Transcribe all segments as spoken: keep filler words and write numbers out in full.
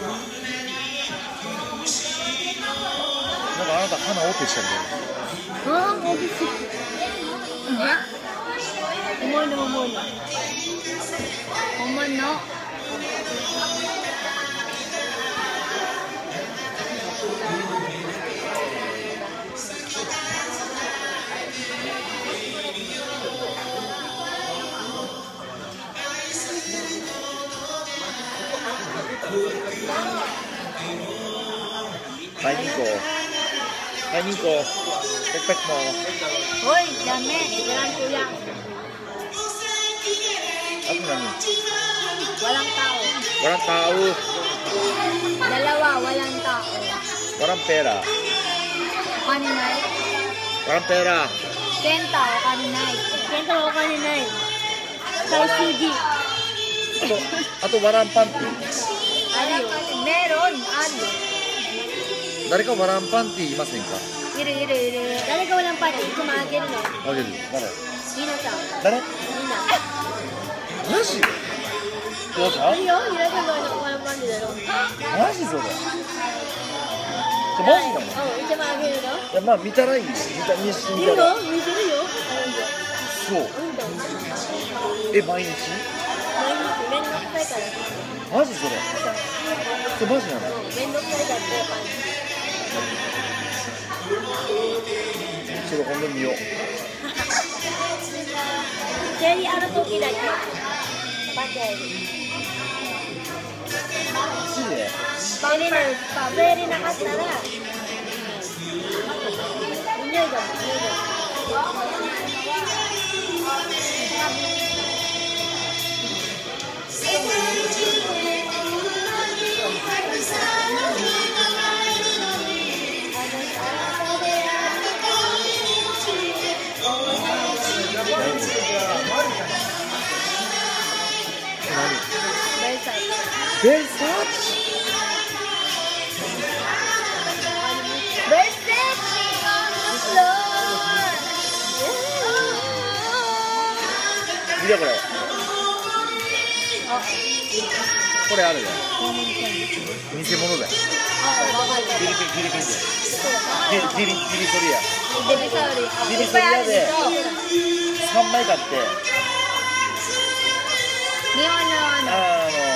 なんかあなた鼻オペしたみたいな。 ああ、オペしてる。え？重いの重いの。重いの。 はい、ニコ。はい、ニコ。Perfect mo. Hoy, dami. Walang kuya. Ano nani? Walang tao. Walang tao. Dalawa, walang tao. Walang pera. Kaninay? Walang pera. Kenta o kaninay? Kenta o kaninay? Sa C D. Ato, ato walang panty. Ano? Meron. Ano? Dari ka walang panty imasen ka? Iru, iru, iru. Dari ka walang panty? Kumagin no? Ageru. Dare? Nina sa. Dare? Nina. Maji? Hiraちゃん? いいよ、ひらちゃんがwalang pantyだろ。 マジそれ? マジなの? うん、一番あげるの? いや、まあ見たらいいよ。見た、見してみたら。 いいよ、見せるよ。 そう。 うんだ。 え、毎日？ 毎日めんどくさいから。 マジそれ？それマジなの？ めんどくさいだって感じ。 ちょっと今度見よう。 生理ある時だけ。バケリ。 マジで？ 生理な、生理なかったら。匂いだもん、匂いだ。 ベルサーチ？ ベルサーチ？ 見てこれ。これあるよ。偽物だよ。フィリピン、フィリピンで。ギリ、ギリ、ギリソリア。ギリソリアでさんまい買って。 日本のあの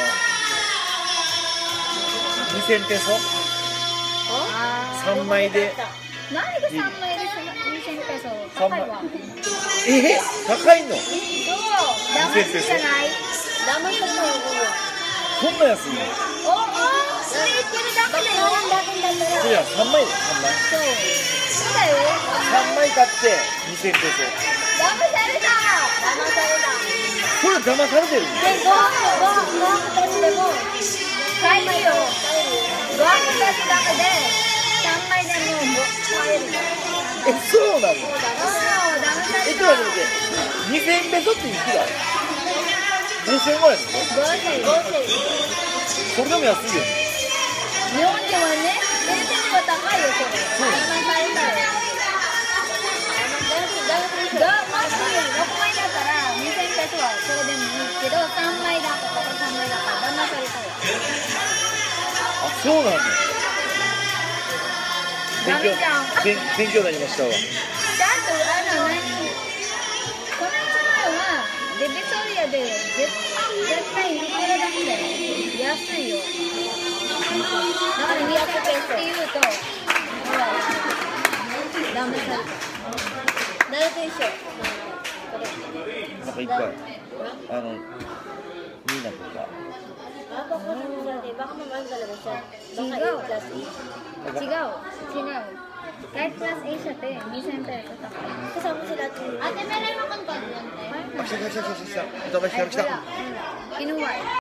にせんペソさんまいで。 何がさんまいでにせんペソ高いわ。 え、高いの？ そう騙しじゃない。騙しだと思うよ。 こんな安いの？ おお、それ言ってるだけでよんだけだったら。 それはさんまいでさんまい。 そうそうだよ。 さんまい買ってにせんペソ。 騙された。騙された。 これ騙されてるの？ で、ごはんごはんごはんたちでも買えるよ。ごはんたちだけでさんまいでも買える。 え、そうなの？ そうだ。騙さえ、 れちょっと待って、にせんペソっていくら？ごせんえんぐらいなの？ ごせん、ごせん。 それでも安いよね。 日本ではね、全然は高いよ、それ。騙されたよ。だ、もしろくまいだったらにせんペソはそれでもいいけど、さんまいだとかさんまいだから騙されたよ。 あ、そうなんだ。勉強ダメじゃん。 勉勉強になりましたわ。 ちゃんとあの何このいちまいはデビソリアで絶絶対いくらだけだよ。安いよ。だからにひゃくペソって言うとほらダメされた。誰と一緒？ なんかいっぱい。あの、みんなとか。 違う。違う。違う。Kahit plus A siya, te. Minsan tayo sa takay. Kasama sila ito. Ate, meron mo kang content, te? Ah, siya, siya, siya, siya, siya. Ito ba siya? Ay, wala. Kinuha.